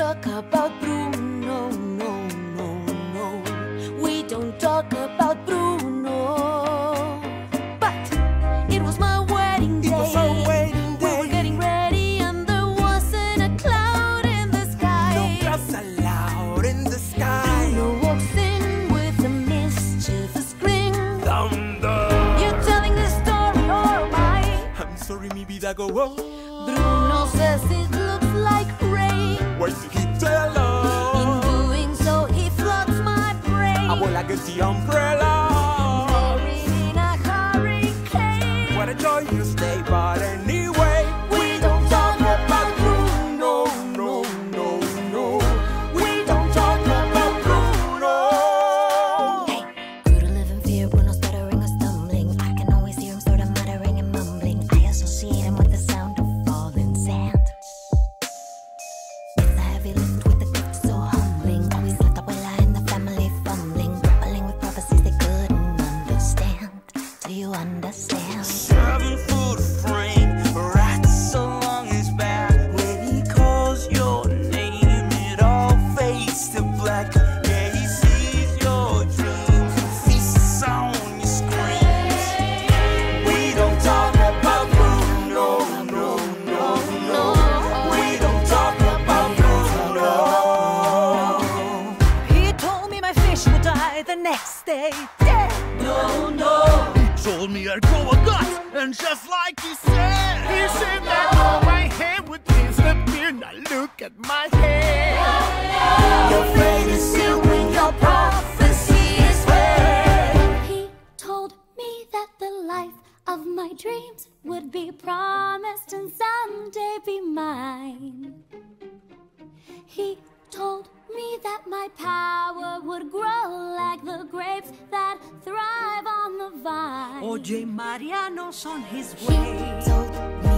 talk about Bruno, no, no, no. We don't talk about Bruno. But it was my wedding day. It was our wedding day. We were getting ready and there wasn't a cloud in the sky. No clouds allowed in the sky. Bruno walks in with a mischievous grin. Thunder. You're telling this story or am I? I'm sorry, mi vida go wrong. Bruno says it looks like rain. Why should he tell us? In doing so, he floods my brain. Abuela, get the umbrella. Buried in a hurricane. What a joyous day, but anyway, We don't talk about Bruno, no, no, no. We don't talk about Bruno. Hey, grew to live in fear, Bruno stuttering or stumbling. I can always hear him sort of muttering and mumbling. I associate him with the sound of falling sand. It's a heavy lift with a gift so humbling. Always left Abuela and the family fumbling, grappling with prophecies they couldn't understand. Do you understand? 7-foot frame, rats along his back. When he calls your name, it all fades to black. Yeah, he sees your dreams, feasts on your screams. We don't talk about Bruno, no, no, no. We don't talk about Bruno. He told me my fish would die the next day. Dead. No, no. He told me I'd grow a gut, and just like he said that all my hair would disappear. Now look at my hair. Your fate is sealed when your prophecy is read. He told me that the life of my dreams would be promised and someday be mine. He told me that my power would grow like the grapes that thrive on the vine. Oye, Mariano's on his He way. told me